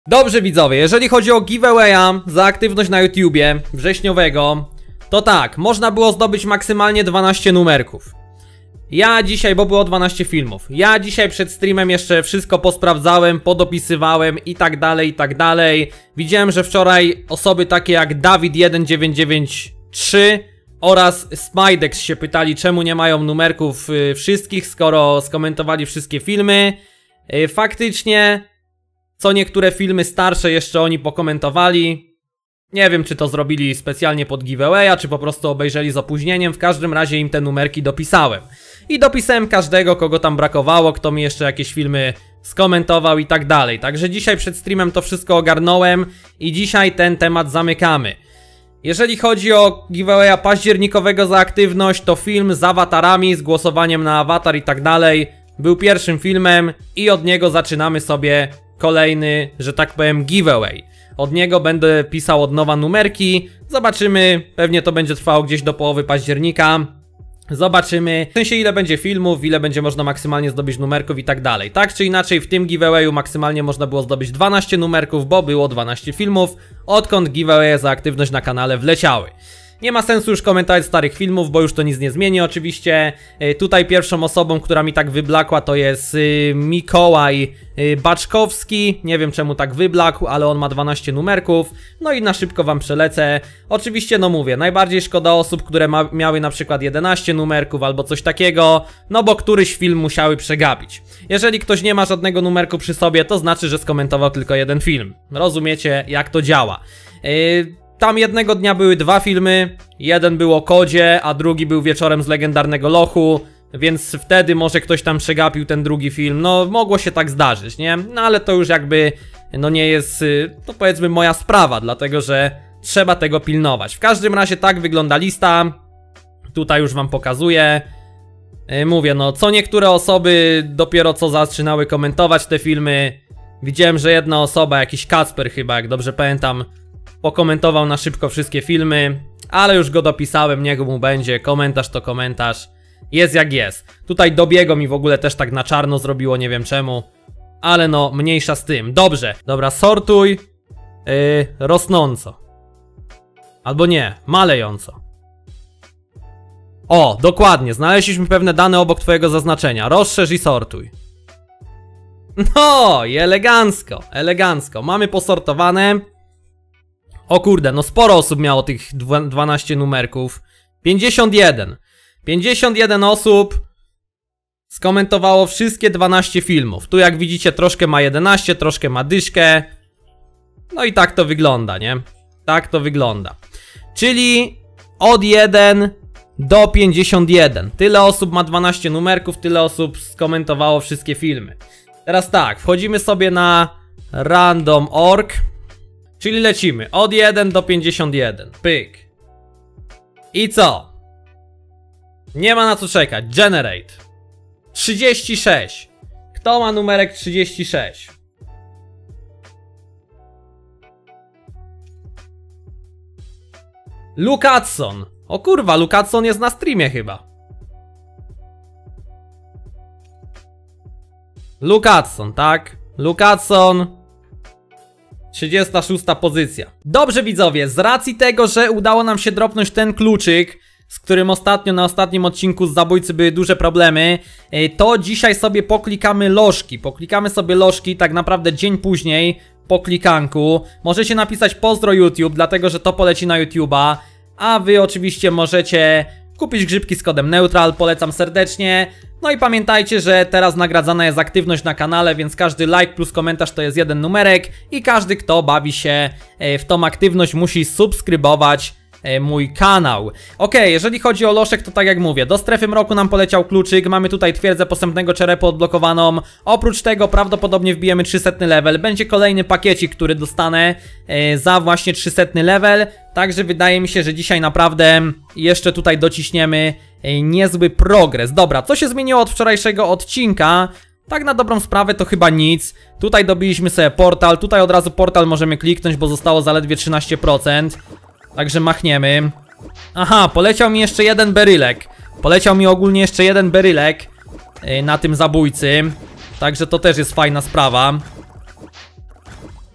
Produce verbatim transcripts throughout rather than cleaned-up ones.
Dobrze widzowie, jeżeli chodzi o giveawaya za aktywność na YouTubie wrześniowego, to tak, można było zdobyć maksymalnie dwanaście numerków. Ja dzisiaj, bo było dwanaście filmów, ja dzisiaj przed streamem jeszcze wszystko posprawdzałem, podopisywałem i tak dalej, i tak dalej. Widziałem, że wczoraj osoby takie jak Dawid jeden dziewięć dziewięć trzy oraz Smidex się pytali, czemu nie mają numerków y, wszystkich, skoro skomentowali wszystkie filmy. y, Faktycznie co niektóre filmy starsze jeszcze oni pokomentowali. Nie wiem, czy to zrobili specjalnie pod giveawaya, czy po prostu obejrzeli z opóźnieniem. W każdym razie im te numerki dopisałem. I dopisałem każdego, kogo tam brakowało, kto mi jeszcze jakieś filmy skomentował i tak dalej. Także dzisiaj przed streamem to wszystko ogarnąłem i dzisiaj ten temat zamykamy. Jeżeli chodzi o giveawaya październikowego za aktywność, to film z awatarami, z głosowaniem na awatar i tak dalej był pierwszym filmem i od niego zaczynamy sobie kolejny, że tak powiem, giveaway. Od niego będę pisał od nowa numerki. Zobaczymy, pewnie to będzie trwało gdzieś do połowy października. Zobaczymy, w sensie ile będzie filmów, ile będzie można maksymalnie zdobyć numerków i tak dalej. Tak czy inaczej w tym giveawayu maksymalnie można było zdobyć dwanaście numerków, bo było dwanaście filmów, odkąd giveawaye za aktywność na kanale wleciały. Nie ma sensu już komentować starych filmów, bo już to nic nie zmieni oczywiście. Yy, tutaj pierwszą osobą, która mi tak wyblakła, to jest yy, Mikołaj yy, Baczkowski. Nie wiem czemu tak wyblakł, ale on ma dwanaście numerków. No i na szybko wam przelecę. Oczywiście no mówię, najbardziej szkoda osób, które ma miały na przykład jedenaście numerków albo coś takiego. No bo któryś film musiały przegapić. Jeżeli ktoś nie ma żadnego numerku przy sobie, to znaczy, że skomentował tylko jeden film. Rozumiecie, jak to działa. Yy, Tam jednego dnia były dwa filmy, jeden był o kodzie, a drugi był wieczorem z legendarnego lochu, więc wtedy może ktoś tam przegapił ten drugi film, no mogło się tak zdarzyć, nie? No ale to już jakby, no nie jest, to powiedzmy moja sprawa, dlatego że trzeba tego pilnować. W każdym razie tak wygląda lista, tutaj już wam pokazuję. Mówię, no co niektóre osoby dopiero co zaczynały komentować te filmy, widziałem, że jedna osoba, jakiś Kacper chyba, jak dobrze pamiętam, pokomentował na szybko wszystkie filmy, ale już go dopisałem, niech mu będzie, komentarz to komentarz, jest jak jest. Tutaj Dobiego mi w ogóle też tak na czarno zrobiło, nie wiem czemu, ale no mniejsza z tym. Dobrze, dobra, sortuj yy, rosnąco. Albo nie, malejąco. O, dokładnie, znaleźliśmy pewne dane obok twojego zaznaczenia, rozszerz i sortuj. No i elegancko, elegancko, mamy posortowane. O kurde, no sporo osób miało tych dwanaście numerków. pięćdziesiąt jeden. pięćdziesiąt jeden osób skomentowało wszystkie dwanaście filmów. Tu jak widzicie troszkę ma jedenaście, troszkę ma dyszkę. No i tak to wygląda, nie? Tak to wygląda. Czyli od jeden do pięćdziesiąt jeden. Tyle osób ma dwanaście numerków, tyle osób skomentowało wszystkie filmy. Teraz tak, wchodzimy sobie na random kropka org. Czyli lecimy od jeden do pięćdziesiąt jeden. Pyk. I co? Nie ma na co czekać. Generate. trzydzieści sześć. Kto ma numerek trzydzieści sześć? Lukatson. O kurwa, Lukatson jest na streamie chyba. Lukatson, tak? Lukatson. trzydziesta szósta pozycja. Dobrze widzowie, z racji tego, że udało nam się dropnąć ten kluczyk, z którym ostatnio na ostatnim odcinku z zabójcy były duże problemy, to dzisiaj sobie poklikamy lożki. Poklikamy sobie lożki tak naprawdę dzień później po klikanku. Możecie napisać pozdro YouTube, dlatego że to poleci na YouTube'a, a wy oczywiście możecie kupić grzybki z kodem Neutral, polecam serdecznie. No i pamiętajcie, że teraz nagradzana jest aktywność na kanale, więc każdy like plus komentarz to jest jeden numerek i każdy, kto bawi się w tą aktywność, musi subskrybować mój kanał. Ok, jeżeli chodzi o loszek, to tak jak mówię, do strefy mroku nam poleciał kluczyk, mamy tutaj twierdzę posępnego czerepu odblokowaną. Oprócz tego prawdopodobnie wbijemy trzysta level, będzie kolejny pakiecik, który dostanę e, za właśnie trzysta level. Także wydaje mi się, że dzisiaj naprawdę jeszcze tutaj dociśniemy e, niezły progres. Dobra, co się zmieniło od wczorajszego odcinka? Tak na dobrą sprawę to chyba nic. Tutaj dobiliśmy sobie portal, tutaj od razu portal możemy kliknąć, bo zostało zaledwie trzynaście procent. Także machniemy. Aha, poleciał mi jeszcze jeden berylek. Poleciał mi ogólnie jeszcze jeden berylek yy, na tym zabójcy. Także to też jest fajna sprawa.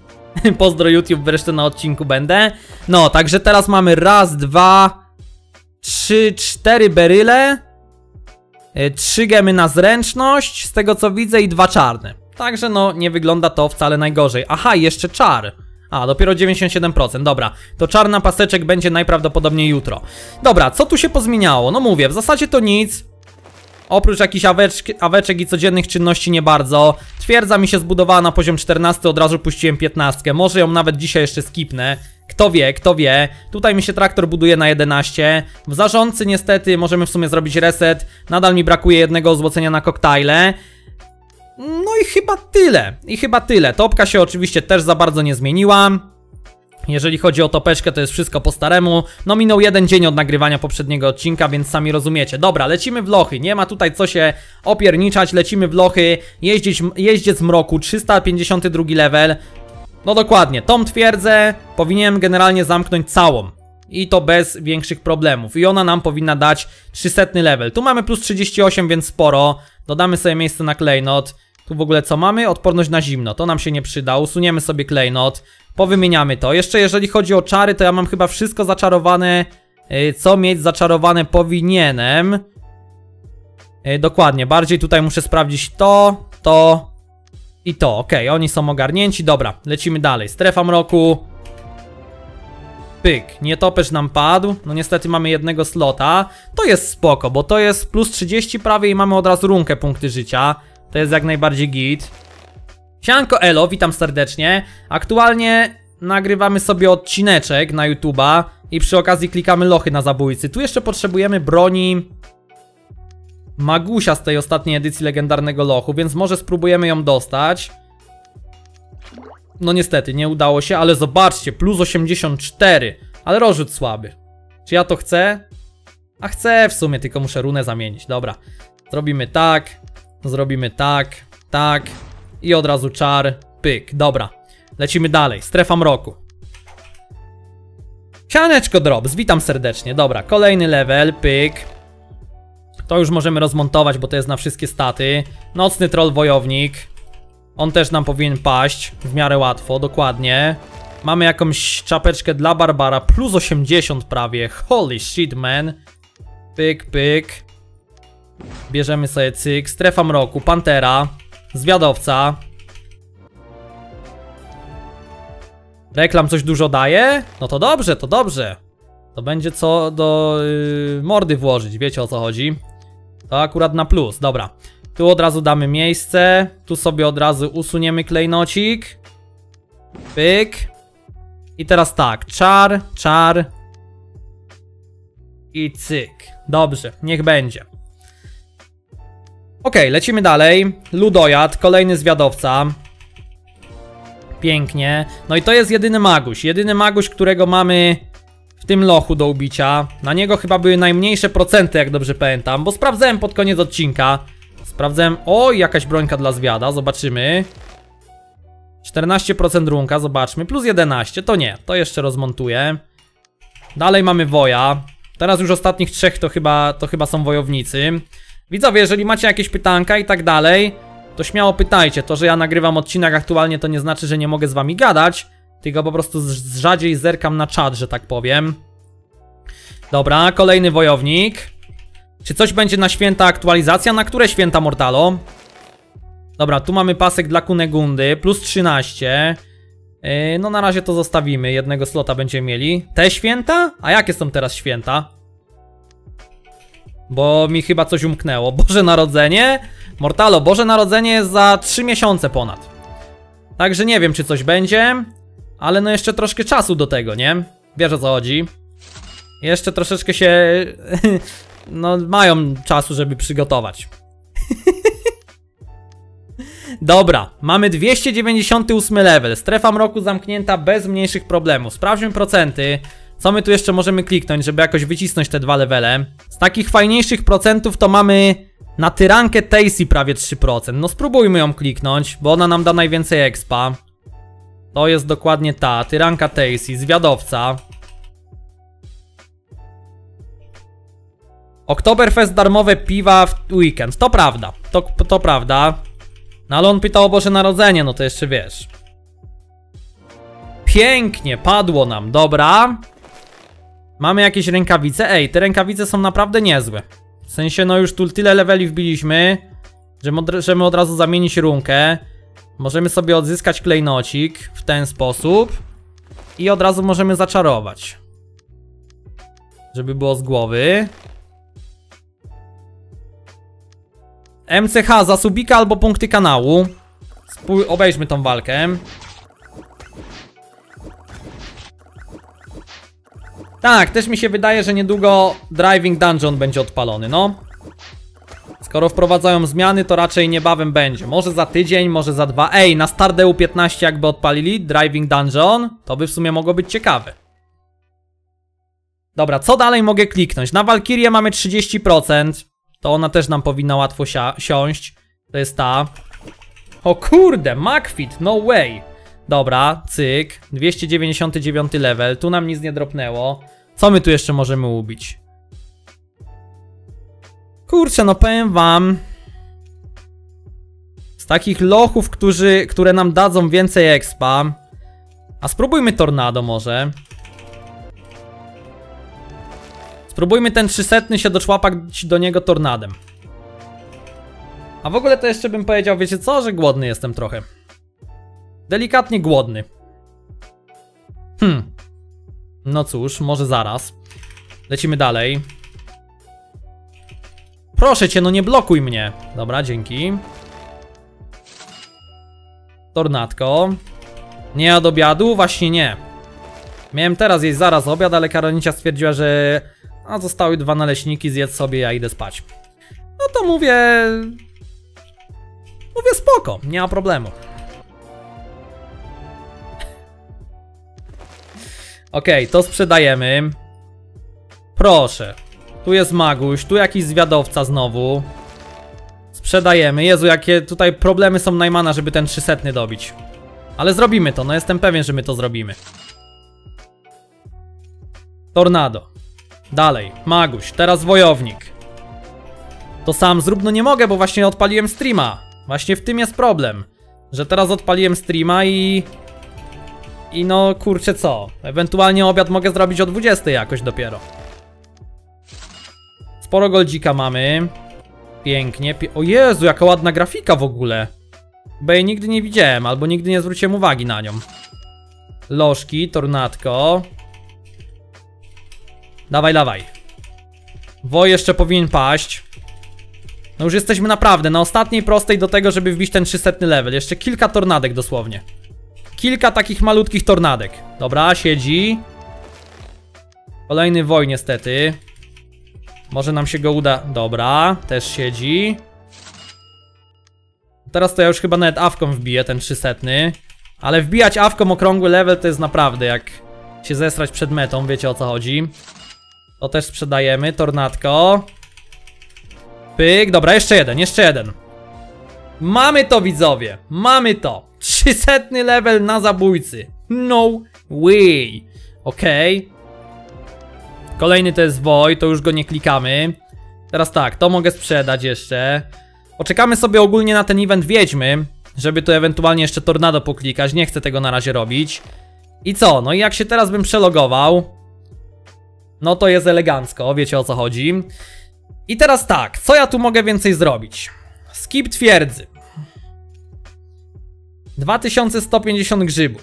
Pozdro YouTube, wreszcie na odcinku będę. No, także teraz mamy raz, dwa, trzy, cztery beryle, trzy gemy na zręczność, z tego co widzę, i dwa czarne. Także no, nie wygląda to wcale najgorzej. Aha, jeszcze czar. A, dopiero dziewięćdziesiąt siedem procent, dobra. To czarna paseczek będzie najprawdopodobniej jutro. Dobra, co tu się pozmieniało? No mówię, w zasadzie to nic. Oprócz jakichś aweczki, aweczek i codziennych czynności nie bardzo. Twierdza mi się zbudowała na poziom czternasty, od razu puściłem piętnastkę. Może ją nawet dzisiaj jeszcze skipnę. Kto wie, kto wie. Tutaj mi się traktor buduje na jedenaście. W zarządcy niestety możemy w sumie zrobić reset. Nadal mi brakuje jednego złocenia na koktajle. No i chyba tyle. I chyba tyle. Topka się oczywiście też za bardzo nie zmieniła. Jeżeli chodzi o topeczkę, to jest wszystko po staremu. No minął jeden dzień od nagrywania poprzedniego odcinka, więc sami rozumiecie. Dobra, lecimy w lochy. Nie ma tutaj co się opierniczać. Lecimy w lochy. Jeździć, jeździec mroku, trzysta pięćdziesiąty drugi level. No dokładnie, tą twierdzę powinienem generalnie zamknąć całą. I to bez większych problemów. I ona nam powinna dać trzysetny level. Tu mamy plus trzydzieści osiem, więc sporo. Dodamy sobie miejsce na klejnot. Tu w ogóle co mamy? Odporność na zimno. To nam się nie przyda. Usuniemy sobie klejnot. Powymieniamy to. Jeszcze jeżeli chodzi o czary, to ja mam chyba wszystko zaczarowane. Co mieć zaczarowane powinienem. Dokładnie. Bardziej tutaj muszę sprawdzić to, to i to. Okej, oni są ogarnięci. Dobra, lecimy dalej. Strefa mroku. Pyk. Nietoperz nam padł. No niestety mamy jednego slota. To jest spoko, bo to jest plus trzydzieści prawie i mamy od razu runkę punkty życia. To jest jak najbardziej git. Sianko elo, witam serdecznie. Aktualnie nagrywamy sobie odcineczek na YouTube'a i przy okazji klikamy lochy na zabójcy. Tu jeszcze potrzebujemy broni Magusia z tej ostatniej edycji legendarnego lochu, więc może spróbujemy ją dostać. No niestety, nie udało się, ale zobaczcie, plus osiemdziesiąt cztery. Ale rozrzut słaby. Czy ja to chcę? A chcę w sumie, tylko muszę runę zamienić. Dobra, zrobimy tak, zrobimy tak, tak. I od razu czar, pyk, dobra. Lecimy dalej, strefa mroku. Sianeczko Drops, witam serdecznie. Dobra, kolejny level, pyk. To już możemy rozmontować, bo to jest na wszystkie staty. Nocny troll wojownik. On też nam powinien paść w miarę łatwo, dokładnie. Mamy jakąś czapeczkę dla Barbara, plus osiemdziesiąt prawie. Holy shit, man. Pyk, pyk. Bierzemy sobie cyk, strefa mroku, pantera. Zwiadowca. Reklam coś dużo daje? No to dobrze, to dobrze. To będzie co do yy, mordy włożyć, wiecie o co chodzi. To akurat na plus, dobra. Tu od razu damy miejsce. Tu sobie od razu usuniemy klejnocik. Pyk. I teraz tak, czar, czar. I cyk. Dobrze, niech będzie. Ok, lecimy dalej. Ludojad, kolejny zwiadowca. Pięknie. No i to jest jedyny maguś. Jedyny maguś, którego mamy w tym lochu do ubicia. Na niego chyba były najmniejsze procenty, jak dobrze pamiętam, bo sprawdzałem pod koniec odcinka. Sprawdzałem... O, jakaś brońka dla zwiada, zobaczymy. czternaście procent runka, zobaczmy. Plus jedenaście, to nie, to jeszcze rozmontuję. Dalej mamy woja. Teraz już ostatnich trzech to chyba, to chyba są wojownicy. Widzowie, jeżeli macie jakieś pytanka i tak dalej, to śmiało pytajcie. To, że ja nagrywam odcinek aktualnie, to nie znaczy, że nie mogę z wami gadać. Tylko po prostu rzadziej zerkam na czat, że tak powiem. Dobra, kolejny wojownik. Czy coś będzie na święta aktualizacja? Na które święta, Mortalo? Dobra, tu mamy pasek dla Kunegundy, plus trzynaście. Yy, no na razie to zostawimy, jednego slota będziemy mieli. Te święta? A jakie są teraz święta? Bo mi chyba coś umknęło. Boże Narodzenie? Mortalo, Boże Narodzenie jest za trzy miesiące ponad. Także nie wiem, czy coś będzie. Ale no jeszcze troszkę czasu do tego, nie? Wiesz o co chodzi. Jeszcze troszeczkę się... no mają czasu, żeby przygotować. Dobra, mamy dwieście dziewięćdziesiąty ósmy level. Strefa mroku zamknięta bez mniejszych problemów. Sprawdźmy procenty. Co my tu jeszcze możemy kliknąć, żeby jakoś wycisnąć te dwa levele? Z takich fajniejszych procentów to mamy na tyrankę Tacy prawie trzy procent. No spróbujmy ją kliknąć, bo ona nam da najwięcej expa. To jest dokładnie ta, tyranka Tacy, zwiadowca. Oktoberfest, darmowe piwa w weekend, to prawda, to, to prawda. No ale on pytał o Boże Narodzenie, no to jeszcze wiesz. Pięknie, padło nam, dobra. Mamy jakieś rękawice. Ej, te rękawice są naprawdę niezłe. W sensie, no już tu tyle leveli wbiliśmy, że możemy od razu zamienić runkę. Możemy sobie odzyskać klejnocik w ten sposób. I od razu możemy zaczarować. Żeby było z głowy. M C H za subika albo punkty kanału. Spój obejrzmy tą walkę. Tak, też mi się wydaje, że niedługo Driving Dungeon będzie odpalony, no. Skoro wprowadzają zmiany, to raczej niebawem będzie. Może za tydzień, może za dwa. Ej, na Stardew piętnaście jakby odpalili Driving Dungeon, to by w sumie mogło być ciekawe. Dobra, co dalej mogę kliknąć? Na Valkyrię mamy trzydzieści procent. To ona też nam powinna łatwo siąść. To jest ta. O kurde, Macfit, no way. Dobra, cyk. dwieście dziewięćdziesiąty dziewiąty level. Tu nam nic nie dropnęło. Co my tu jeszcze możemy ubić? Kurczę, no powiem wam. Z takich lochów, którzy, które nam dadzą więcej expa. A spróbujmy tornado może. Spróbujmy ten trzysetny się doczłapać do niego tornadem. A w ogóle to jeszcze bym powiedział, wiecie co? Że głodny jestem trochę. Delikatnie głodny. Hmm. No cóż, może zaraz. Lecimy dalej. Proszę cię, no nie blokuj mnie. Dobra, dzięki. Tornadko. Nie od obiadu? Właśnie nie. Miałem teraz jeść zaraz obiad, ale Karolina stwierdziła, że a zostały dwa naleśniki, zjedz sobie, ja idę spać. No to mówię... Mówię spoko, nie ma problemu. Okej, okay, to sprzedajemy. Proszę. Tu jest Maguś, tu jakiś zwiadowca znowu. Sprzedajemy. Jezu, jakie tutaj problemy są Najmana, żeby ten trzysetny dobić. Ale zrobimy to, no jestem pewien, że my to zrobimy. Tornado. Dalej, Maguś, teraz wojownik. To sam zrób, no nie mogę, bo właśnie odpaliłem streama. Właśnie w tym jest problem. Że teraz odpaliłem streama i... I no kurczę co, ewentualnie obiad mogę zrobić o dwudziestej jakoś dopiero. Sporo goldzika mamy. Pięknie, pie o Jezu, jaka ładna grafika w ogóle. Bo jej nigdy nie widziałem, albo nigdy nie zwróciłem uwagi na nią. Lożki, tornadko. Dawaj, dawaj. Woj jeszcze powinien paść. No już jesteśmy naprawdę na ostatniej prostej do tego, żeby wbić ten trzysetny level. Jeszcze kilka tornadek dosłownie. Kilka takich malutkich tornadek. Dobra, siedzi. Kolejny woj niestety. Może nam się go uda. Dobra, też siedzi. Teraz to ja już chyba nawet awką wbiję ten trzysetny. Ale wbijać awką okrągły level to jest naprawdę jak się zesrać przed metą, wiecie o co chodzi. To też sprzedajemy, tornadko. Pyk, dobra, jeszcze jeden, jeszcze jeden. Mamy to, widzowie, mamy to. trzysetny level na zabójcy. No way. Okej. Okay. Kolejny to jest Woj, to już go nie klikamy. Teraz tak, to mogę sprzedać jeszcze. Poczekamy sobie ogólnie na ten event Wiedźmy, żeby tu ewentualnie jeszcze tornado poklikać. Nie chcę tego na razie robić. I co? No i jak się teraz bym przelogował, no to jest elegancko, wiecie o co chodzi. I teraz tak, co ja tu mogę więcej zrobić? Skip twierdzy. dwa tysiące sto pięćdziesiąt grzybów.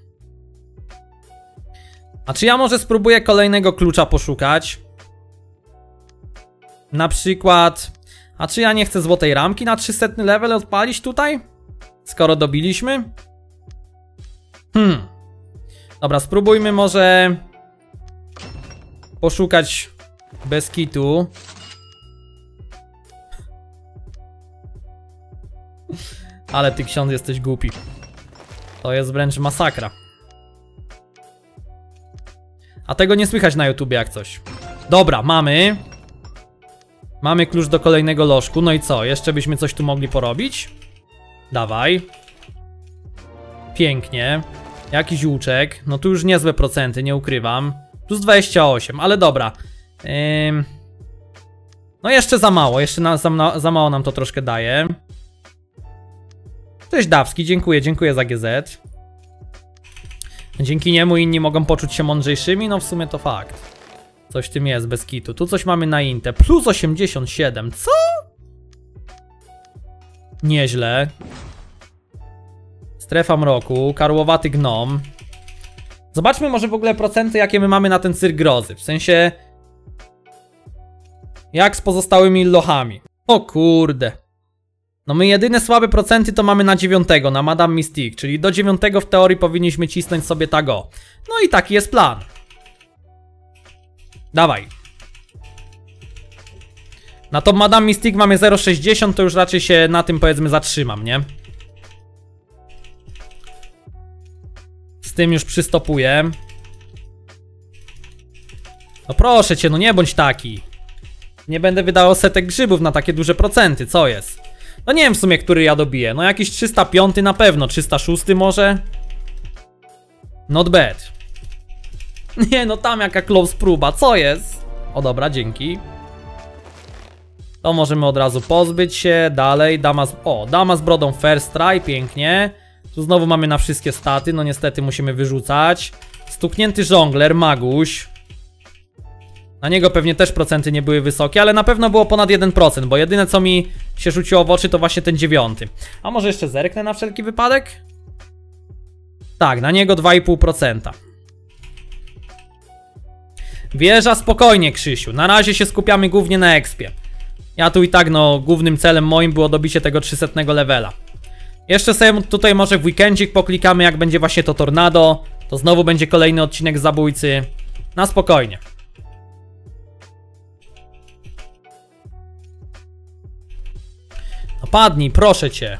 A czy ja może spróbuję kolejnego klucza poszukać? Na przykład... A czy ja nie chcę złotej ramki na trzysetny level odpalić tutaj? Skoro dobiliśmy? Hmm. Dobra, spróbujmy może... poszukać bez kitu. Ale ty, ksiądz, jesteś głupi. To jest wręcz masakra. A tego nie słychać na YouTubie jak coś. Dobra, mamy. Mamy klucz do kolejnego lożku. No i co? Jeszcze byśmy coś tu mogli porobić? Dawaj. Pięknie. Jakiś łuczek. No tu już niezłe procenty, nie ukrywam. Plus dwadzieścia osiem, ale dobra. Ym... No jeszcze za mało. Jeszcze na, za, za mało nam to troszkę daje. Cześć Dawski, dziękuję, dziękuję za G Z. Dzięki niemu inni mogą poczuć się mądrzejszymi, no w sumie to fakt. Coś w tym jest, bez kitu. Tu coś mamy na Inte. Plus osiemdziesiąt siedem. Co? Nieźle. Strefa mroku. Karłowaty gnom. Zobaczmy może w ogóle procenty, jakie my mamy na ten cyrk grozy. W sensie... Jak z pozostałymi lochami. O kurde. No my jedyne słabe procenty to mamy na dziewiątego, na Madame Mystique. Czyli do dziewiątego w teorii powinniśmy cisnąć sobie tago. No i taki jest plan. Dawaj. Na to Madame Mystique mamy zero przecinek sześćdziesiąt, to już raczej się na tym powiedzmy zatrzymam, nie? Z tym już przystopuję. No proszę cię, no nie bądź taki. Nie będę wydawał setek grzybów na takie duże procenty, co jest? No nie wiem w sumie, który ja dobiję. No jakiś trzysta pięć na pewno, trzysta sześć może? Not bad. Nie no, tam jaka close próba, co jest? O dobra, dzięki. To możemy od razu pozbyć się. Dalej, dama z... O, dama z brodą first try, pięknie. Tu znowu mamy na wszystkie staty, no niestety musimy wyrzucać. Stuknięty żongler, maguś. Na niego pewnie też procenty nie były wysokie, ale na pewno było ponad jeden procent, bo jedyne co mi się rzuciło w oczy to właśnie ten dziewiąty. A może jeszcze zerknę na wszelki wypadek? Tak, na niego dwa i pół procent. Wieża spokojnie, Krzysiu. Na razie się skupiamy głównie na expie. Ja tu i tak, no, głównym celem moim było dobicie tego trzysetnego levela. Jeszcze sobie tutaj może w weekendzik poklikamy, jak będzie właśnie to tornado. To znowu będzie kolejny odcinek z zabójcy. Na spokojnie. No padnij, proszę cię.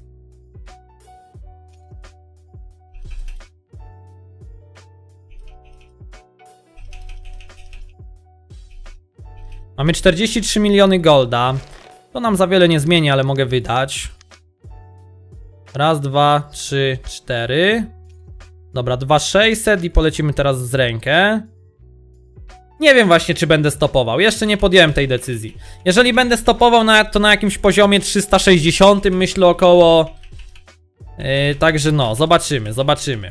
Mamy czterdzieści trzy miliony golda. To nam za wiele nie zmieni, ale mogę wydać. Raz, dwa, trzy, cztery. Dobra, dwa sześćset i polecimy teraz z rękę. Nie wiem właśnie, czy będę stopował. Jeszcze nie podjąłem tej decyzji. Jeżeli będę stopował, na, to na jakimś poziomie trzysta sześćdziesiąt, myślę około. Yy, także no, zobaczymy, zobaczymy.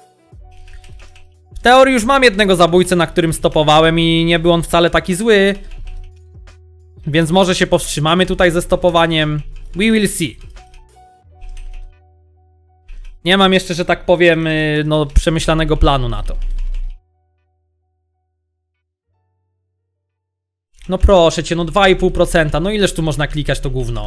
W teorii już mam jednego zabójcę, na którym stopowałem i nie był on wcale taki zły. Więc może się powstrzymamy tutaj ze stopowaniem. We will see. Nie mam jeszcze, że tak powiem, no, przemyślanego planu na to. No proszę cię, no dwa i pół procent. No ileż tu można klikać to gówno?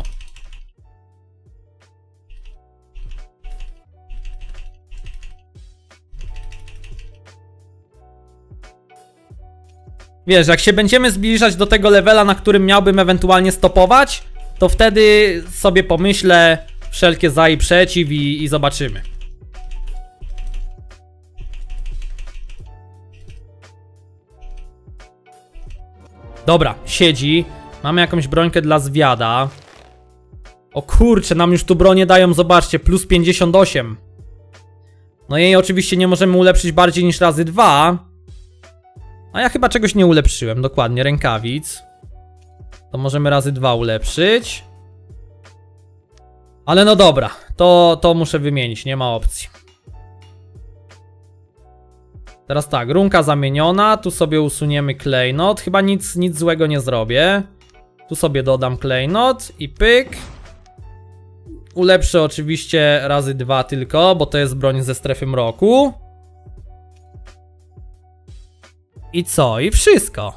Wiesz, jak się będziemy zbliżać do tego levela, na którym miałbym ewentualnie stopować, to wtedy sobie pomyślę wszelkie za i przeciw i, i zobaczymy. Dobra, siedzi. Mamy jakąś brońkę dla zwiada. O kurczę, nam już tu bronie dają, zobaczcie, plus pięćdziesiąt osiem. No jej oczywiście nie możemy ulepszyć bardziej niż razy dwa. A ja chyba czegoś nie ulepszyłem, dokładnie, rękawic. To możemy razy dwa ulepszyć. Ale no dobra, to, to muszę wymienić, nie ma opcji. Teraz tak, runka zamieniona, tu sobie usuniemy klejnot. Chyba nic, nic złego nie zrobię. Tu sobie dodam klejnot i pyk. Ulepszę oczywiście razy dwa tylko, bo to jest broń ze strefy mroku. I co? I wszystko.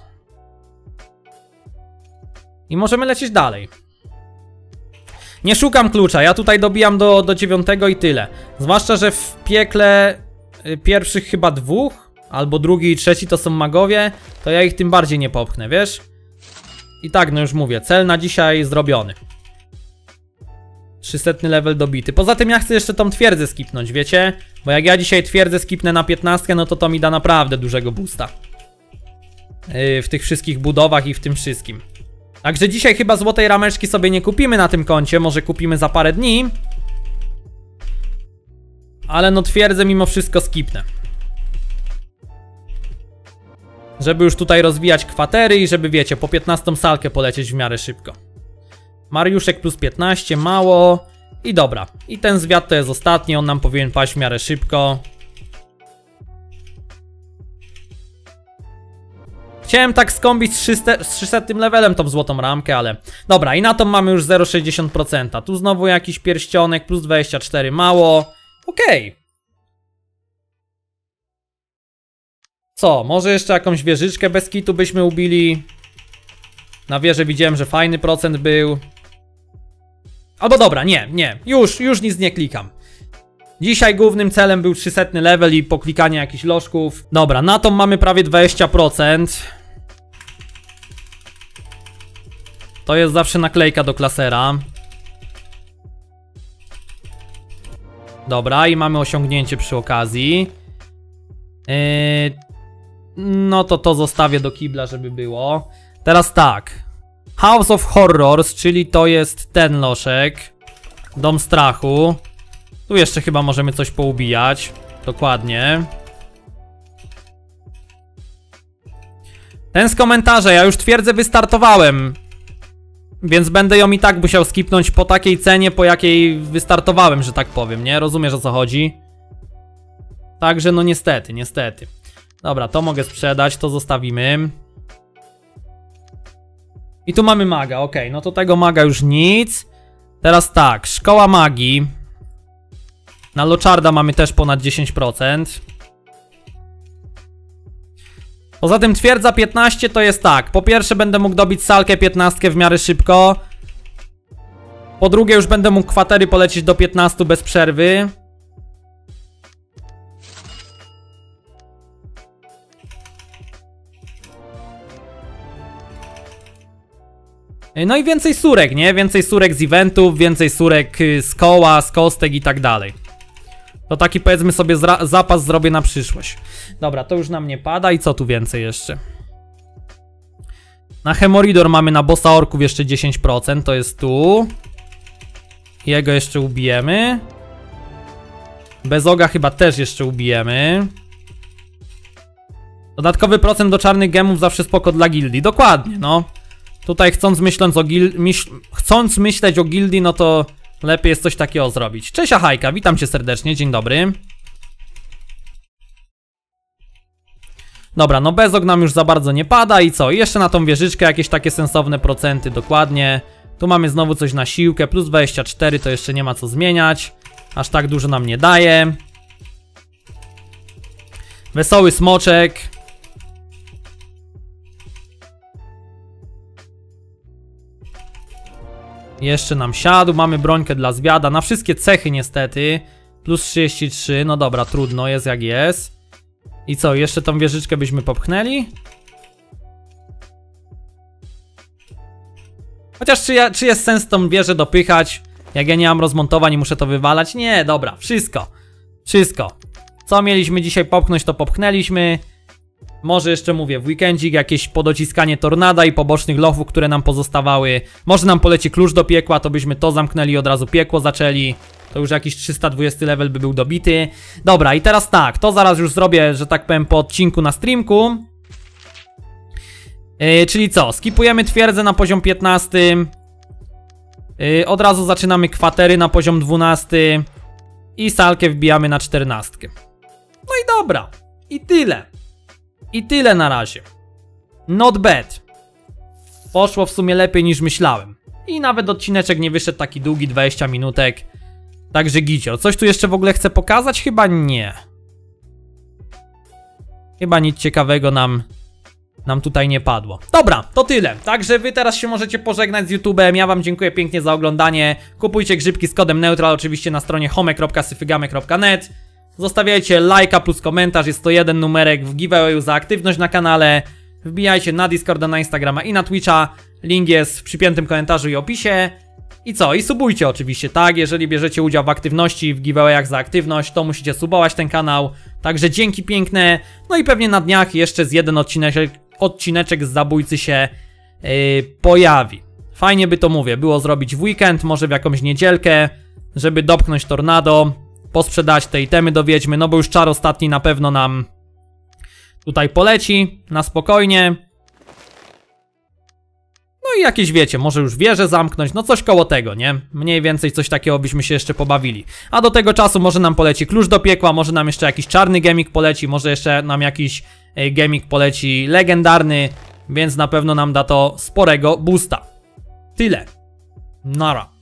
I możemy lecieć dalej. Nie szukam klucza, ja tutaj dobijam do, do dziewiątego i tyle. Zwłaszcza, że w piekle y, pierwszych chyba dwóch, albo drugi i trzeci to są magowie, to ja ich tym bardziej nie popchnę, wiesz? I tak, no już mówię, cel na dzisiaj zrobiony. trzysetny level dobity. Poza tym ja chcę jeszcze tą twierdzę skipnąć, wiecie? Bo jak ja dzisiaj twierdzę skipnę na piętnastkę, no to to mi da naprawdę dużego boosta. Yy, w tych wszystkich budowach i w tym wszystkim. Także dzisiaj chyba złotej rameczki sobie nie kupimy na tym koncie, może kupimy za parę dni. Ale no twierdzę mimo wszystko skipnę. Żeby już tutaj rozwijać kwatery i żeby, wiecie, po piętnastą salkę polecieć w miarę szybko. Mariuszek plus piętnaście, mało. I dobra, i ten zwiat to jest ostatni, on nam powinien paść w miarę szybko. Chciałem tak skombić z trzysetnym levelem tą złotą ramkę, ale... Dobra, i na to mamy już zero przecinek sześćdziesiąt procent. Tu znowu jakiś pierścionek, plus dwadzieścia cztery, mało. Okej. Okay. Co, może jeszcze jakąś wieżyczkę bez kitu byśmy ubili? Na wieży widziałem, że fajny procent był. Albo dobra, nie, nie, już, już nic nie klikam. Dzisiaj głównym celem był trzysetny level i poklikanie jakichś lożków. Dobra, na to mamy prawie dwadzieścia procent. To jest zawsze naklejka do klasera. Dobra, i mamy osiągnięcie przy okazji. Yy, no to to zostawię do kibla, żeby było. Teraz tak. House of Horrors, czyli to jest ten loszek. Dom strachu. Tu jeszcze chyba możemy coś poubijać. Dokładnie. Ten z komentarza, ja już twierdzę wystartowałem. Więc będę ją i tak musiał skipnąć po takiej cenie, po jakiej wystartowałem, że tak powiem, nie? Rozumiesz, o co chodzi? Także no niestety, niestety. Dobra, to mogę sprzedać, to zostawimy. I tu mamy maga, ok, no to tego maga już nic. Teraz tak, szkoła magii. Na Locharda mamy też ponad dziesięć procent. Poza tym twierdza piętnaście to jest tak. Po pierwsze będę mógł dobić salkę piętnaście w miarę szybko. Po drugie już będę mógł kwatery polecieć do piętnastu bez przerwy. No i więcej surek, nie? Więcej surek z eventów, więcej surek z koła, z kostek i tak dalej. To taki powiedzmy sobie zapas zrobię na przyszłość. Dobra, to już nam nie pada i co tu więcej jeszcze? Na Hemoridor mamy na bossa orków jeszcze dziesięć procent, to jest tu. Jego jeszcze ubijemy. Bezoga chyba też jeszcze ubijemy. Dodatkowy procent do czarnych gemów zawsze spoko dla gildii, dokładnie, no. Tutaj chcąc, myśląc o gil... myśl... chcąc myśleć o gildii, no to lepiej jest coś takiego zrobić. Cześć Ahajka, witam cię serdecznie, dzień dobry. Dobra, no Bezog nam już za bardzo nie pada i co? I jeszcze na tą wieżyczkę jakieś takie sensowne procenty, dokładnie. Tu mamy znowu coś na siłkę, plus dwadzieścia cztery, to jeszcze nie ma co zmieniać. Aż tak dużo nam nie daje. Wesoły smoczek. Jeszcze nam siadł, mamy brońkę dla zwiada, na wszystkie cechy niestety. Plus trzydzieści trzy, no dobra, trudno, jest jak jest. I co, jeszcze tą wieżyczkę byśmy popchnęli? Chociaż czy, ja, czy jest sens tą wieżę dopychać? Jak ja nie mam rozmontowań i muszę to wywalać? Nie, dobra, wszystko. Wszystko. Co mieliśmy dzisiaj popchnąć, to popchnęliśmy. Może jeszcze mówię, w weekendzik jakieś podociskanie tornada i pobocznych lochów, które nam pozostawały. Może nam poleci klucz do piekła, to byśmy to zamknęli i od razu piekło zaczęli. To już jakiś trzysta dwudziesty level by był dobity. Dobra, i teraz tak, to zaraz już zrobię, że tak powiem, po odcinku na streamku. Yy, czyli co, skipujemy twierdzę na poziom piętnasty. Yy, od razu zaczynamy kwatery na poziom dwunasty. I salkę wbijamy na czternastkę. No i dobra, i tyle. I tyle na razie. Not bad. Poszło w sumie lepiej niż myślałem. I nawet odcineczek nie wyszedł taki długi, dwadzieścia minutek. Także gicior. Coś tu jeszcze w ogóle chcę pokazać? Chyba nie. Chyba nic ciekawego nam, nam tutaj nie padło. Dobra, to tyle. Także wy teraz się możecie pożegnać z YouTube'em. Ja wam dziękuję pięknie za oglądanie. Kupujcie grzybki z kodem neutral oczywiście na stronie home kropka syfygamy kropka net. Zostawiajcie lajka plus komentarz, jest to jeden numerek w giveawayu za aktywność na kanale. Wbijajcie na Discorda, na Instagrama i na Twitcha. Link jest w przypiętym komentarzu i opisie. I co? I subujcie oczywiście, tak? Jeżeli bierzecie udział w aktywności, w giveawayach za aktywność, to musicie subować ten kanał. Także dzięki piękne. No i pewnie na dniach jeszcze z jeden odcineczek, odcineczek z Zabójcy się yy, pojawi. Fajnie by to, mówię, było zrobić w weekend, może w jakąś niedzielkę, żeby dopchnąć tornado. Posprzedać te itemy do wiedźmy, no bo już czar ostatni na pewno nam tutaj poleci, na spokojnie. No i jakieś wiecie, może już wieżę zamknąć, no coś koło tego, nie? Mniej więcej coś takiego byśmy się jeszcze pobawili. A do tego czasu może nam poleci klucz do piekła, może nam jeszcze jakiś czarny gemik poleci, może jeszcze nam jakiś gemik poleci legendarny. więc na pewno nam da to sporego boosta. Tyle. Nara.